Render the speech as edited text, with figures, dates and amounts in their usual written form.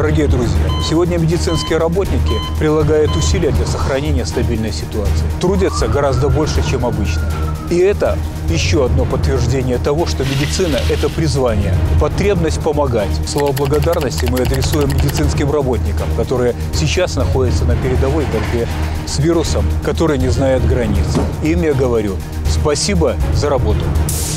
Дорогие друзья, сегодня медицинские работники прилагают усилия для сохранения стабильной ситуации. Трудятся гораздо больше, чем обычно. И это еще одно подтверждение того, что медицина – это призвание, потребность помогать. Слова благодарности мы адресуем медицинским работникам, которые сейчас находятся на передовой борьбе с вирусом, который не знает границ. Им я говорю спасибо за работу.